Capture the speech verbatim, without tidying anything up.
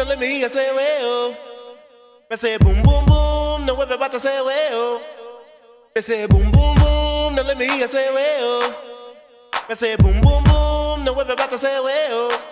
no let me hear say well. Me say boom boom boom, no everybody say well. Me say boom boom boom, no let me hear say well. Me say boom boom boom, no everybody say well.